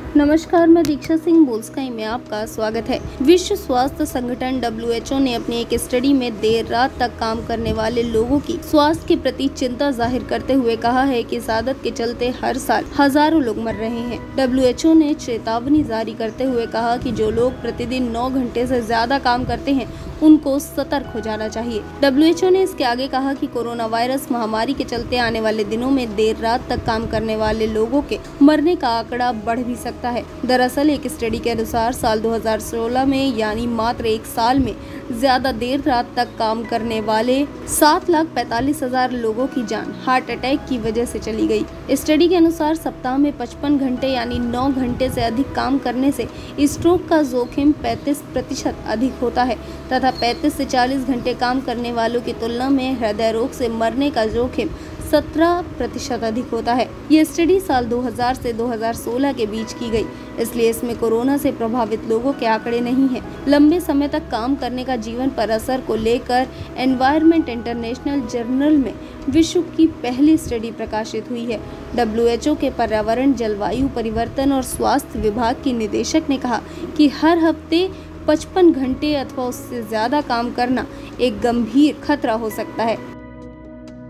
नमस्कार, मैं दीक्षा सिंह बोल्स्काई में आपका स्वागत है। विश्व स्वास्थ्य संगठन WHO ने अपनी एक स्टडी में देर रात तक काम करने वाले लोगों की स्वास्थ्य के प्रति चिंता जाहिर करते हुए कहा है कि इस आदत के चलते हर साल हजारों लोग मर रहे हैं। WHO ने चेतावनी जारी करते हुए कहा कि जो लोग प्रतिदिन 9 घंटे से ज्यादा काम करते हैं उनको सतर्क हो जाना चाहिए। WHO ने इसके आगे कहा कि कोरोना वायरस महामारी के चलते आने वाले दिनों में देर रात तक काम करने वाले लोगों के मरने का आंकड़ा बढ़ भी सकता है। दरअसल एक स्टडी के अनुसार साल 2016 में यानी मात्र एक साल में ज्यादा देर रात तक काम करने वाले 7,45,000 लोगों की जान हार्ट अटैक की वजह से चली गई। स्टडी के अनुसार सप्ताह में 55 घंटे यानी 9 घंटे से अधिक काम करने से स्ट्रोक का जोखिम 35% अधिक होता है तथा 35 से 40 घंटे काम करने वालों की तुलना में हृदय रोग से मरने का जोखिम 17% अधिक होता है। ये स्टडी साल 2000 से 2016 के बीच की गई, इसलिए इसमें कोरोना से प्रभावित लोगों के आंकड़े नहीं हैं। लंबे समय तक काम करने का जीवन पर असर को लेकर एनवायरनमेंट इंटरनेशनल जर्नल में विश्व की पहली स्टडी प्रकाशित हुई है। WHO के पर्यावरण, जलवायु परिवर्तन और स्वास्थ्य विभाग की निदेशक ने कहा कि हर हफ्ते 55 घंटे अथवा उससे ज्यादा काम करना एक गंभीर खतरा हो सकता है।